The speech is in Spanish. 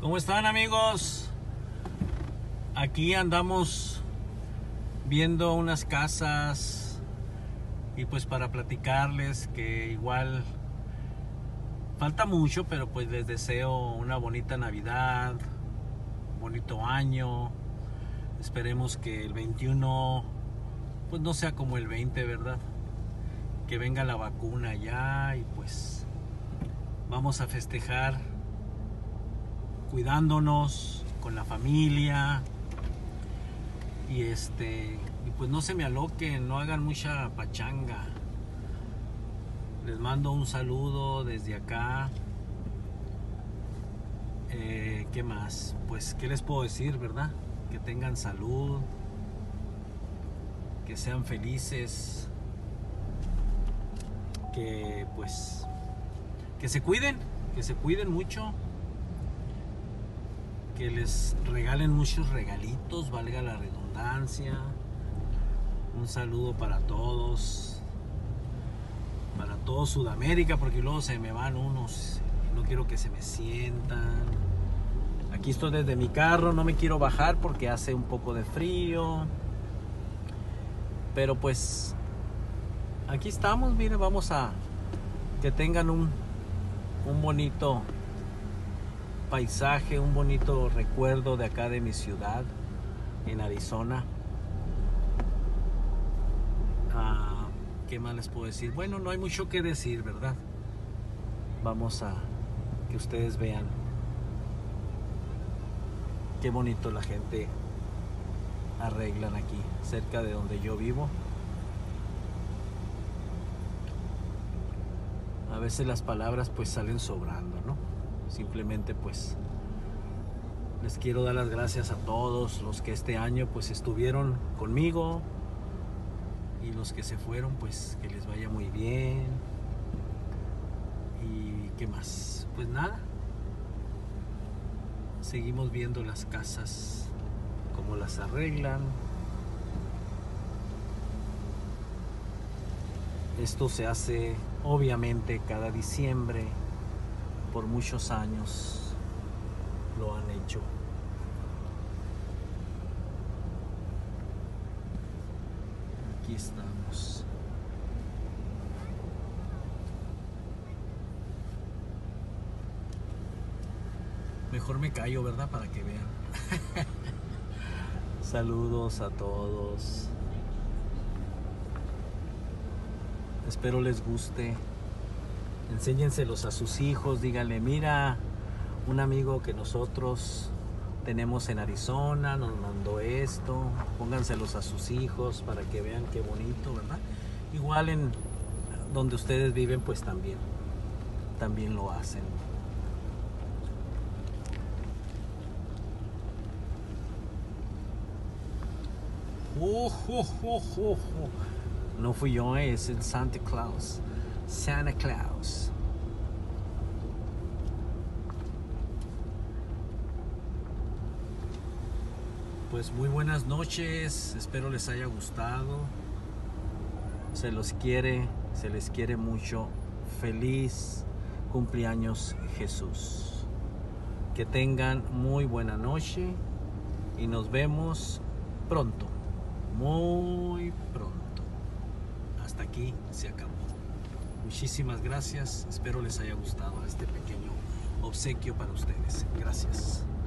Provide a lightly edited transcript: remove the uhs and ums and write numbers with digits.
¿Cómo están, amigos? Aquí andamos viendo unas casas y pues para platicarles que igual falta mucho, pero pues les deseo una bonita Navidad, bonito año. Esperemos que el 21 pues no sea como el 20, ¿verdad? Que venga la vacuna ya y pues vamos a festejar cuidándonos con la familia y pues no se me aloquen, no hagan mucha pachanga. Les mando un saludo desde acá. ¿Qué más? Pues qué les puedo decir, ¿verdad? Que tengan salud, que sean felices, que pues que se cuiden mucho, que les regalen muchos regalitos, valga la redundancia. Un saludo para todos Sudamérica, porque luego se me van unos, no quiero que se me sientan. Aquí estoy desde mi carro, no me quiero bajar porque hace un poco de frío, pero pues aquí estamos. Miren, vamos a que tengan un bonito paisaje, un bonito recuerdo de acá de mi ciudad en Arizona. ¿Qué más les puedo decir? Bueno, no hay mucho que decir, ¿verdad? Vamos a que ustedes vean qué bonito la gente arreglan aquí cerca de donde yo vivo. A veces las palabras pues salen sobrando, ¿no? Simplemente pues les quiero dar las gracias a todos los que este año pues estuvieron conmigo, y los que se fueron pues que les vaya muy bien. Y qué más, pues nada, seguimos viendo las casas, cómo las arreglan. Esto se hace obviamente cada diciembre, por muchos años lo han hecho. Aquí estamos. Mejor me callo, ¿verdad? Para que vean. Saludos a todos. Espero les guste. Enséñenselos a sus hijos. Díganle, mira, un amigo que nosotros tenemos en Arizona nos mandó esto. Pónganselos a sus hijos para que vean qué bonito, ¿verdad? Igual en donde ustedes viven pues también lo hacen. No fui yo, es el Santa Claus. Santa Claus. Pues muy buenas noches, espero les haya gustado. Se les quiere mucho. Feliz cumpleaños, Jesús. Que tengan muy buena noche y nos vemos pronto, muy pronto. Hasta aquí se acabó. Muchísimas gracias, espero les haya gustado este pequeño obsequio para ustedes. Gracias.